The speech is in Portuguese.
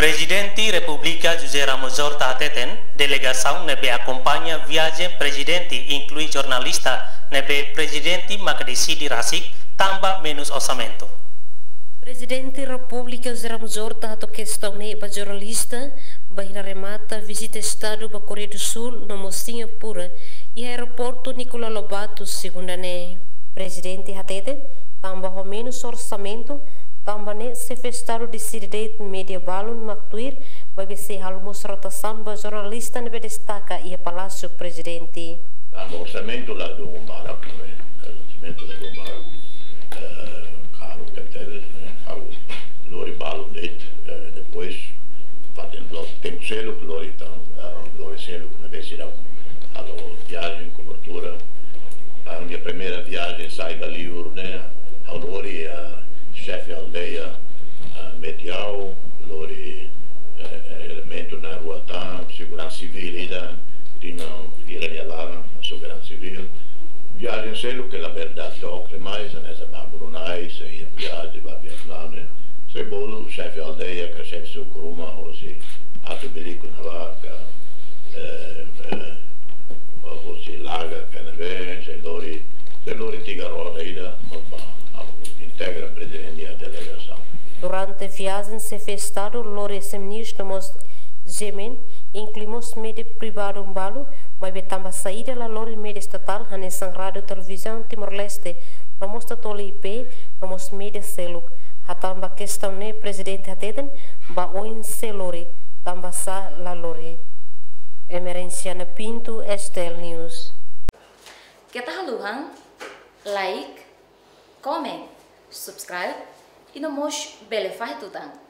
Presidente República José Ramos Horta ateten delegação nebe acompanha viagem presidente inclui jornalista nebe presidente Macdecidi Rasik tambah menos orçamento. Presidente República José Ramos Horta ato questão neba jornalista bahina remata visita estado ba Coreia do Sul no Singapura e aeroporto Nicolau Lobato segunda ne. Presidente ateten tambah menos orçamento tambah ne se festado de Sirideit Media Balun Mactuir vai ser almoço rotação ba jornalista nebe destaca e Palácio Presidente. O orçamento lá do Mubarak, orçamento lá do Mubarak, caro Cateres, Lori Balun depois fazendo tem selo que Lori então, Lori selo na decisão, a viagem cobertura, a minha primeira viagem sai dali né, a Lori chefe aldeia Medial, Lori elemento na rua Tam, segurança civil e não ir lá, segurança civil. Viagem selo que a verdade toca mais, nessa Brunei, se viagem para Vietnã, se bolo chefe aldeia, que chefe sucruma, ou se ato bilico na vaca, ou se laga, que não vê, se Lori tigarota ainda, integra a presidente da delegação. Durante a viagem se festado Lori ministro Gemen incluímos média privado balo, mas também saída da Lori média estatal a nessa rádio televisão Timor-Leste, vamos tole IP, vamos média seluk, a também questão né presidente ateden, ba oin se Lori, também sa la Lori. Emerência na Pinto, Estel News. Kita haluhan, like, comment, subscribe e não mos bele faz tudo.